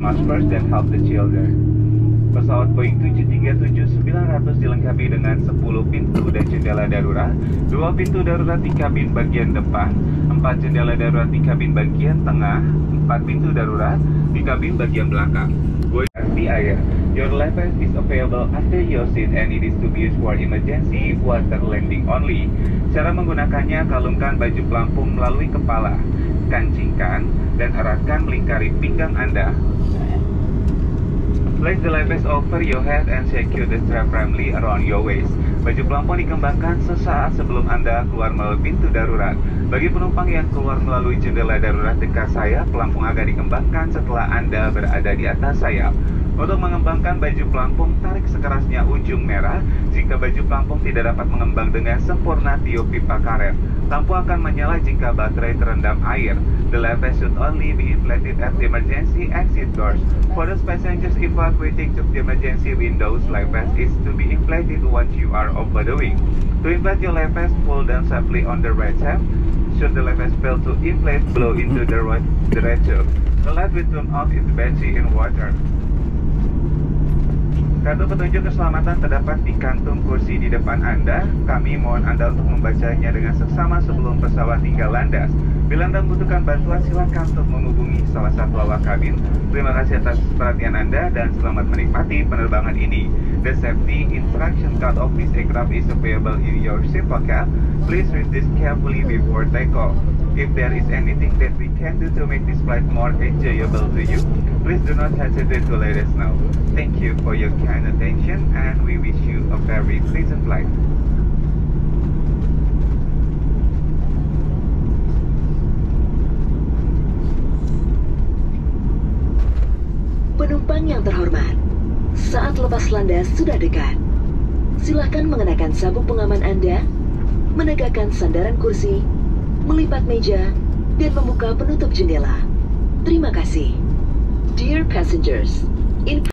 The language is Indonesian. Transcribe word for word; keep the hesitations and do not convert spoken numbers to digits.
Must first then help the children. Pesawat Boeing tujuh tiga tujuh sembilan ratus dilengkapi dengan sepuluh pintu dan jendela darurat, dua pintu darurat di kabin bagian depan, empat jendela darurat di kabin bagian tengah, empat pintu darurat di kabin bagian belakang. Boeing di air. Your life vest is available under your seat and it is to be used for emergency water landing only. Cara menggunakannya, kalungkan baju pelampung melalui kepala, kancingkan, dan eratkan melingkari pinggang Anda. Place the life vest over your head and secure the strap firmly around your waist. Baju pelampung dikembangkan sesaat sebelum Anda keluar melalui pintu darurat. Bagi penumpang yang keluar melalui jendela darurat dekat sayap, pelampung akan dikembangkan setelah Anda berada di atas sayap. Untuk mengembangkan baju pelampung, tarik sekerasnya ujung merah. Jika baju pelampung tidak dapat mengembang dengan sempurna, tiup pipa karet. Lampu akan menyala jika baterai terendam air. The life vest should only be inflated at the emergency exit doors. For those passengers evacuating to the emergency windows, life vest is to be inflated once you are over the wing. To inflate your life vest, pull down safely on the right shaft. Should the life vest fail to inflate, blow into the right, the right tube. The light will turn off if the battery in water. Kartu petunjuk keselamatan terdapat di kantung kursi di depan Anda. Kami mohon Anda untuk membacanya dengan seksama sebelum pesawat tinggal landas. Bila Anda membutuhkan bantuan, silakan untuk menghubungi salah satu awak kabin. Terima kasih atas perhatian Anda dan selamat menikmati penerbangan ini. The safety instruction card of this aircraft is available in your seat pocket. Please read this carefully before takeoff. If there is anything that we can do to make this flight more enjoyable to you, please do not hesitate to let us know. Thank you for your kind attention and we wish you a very pleasant flight. Penumpang yang terhormat, saat lepas landas sudah dekat. Silakan mengenakan sabuk pengaman Anda, menegakkan sandaran kursi, melipat meja, dan membuka penutup jendela. Terima kasih. Dear passengers, in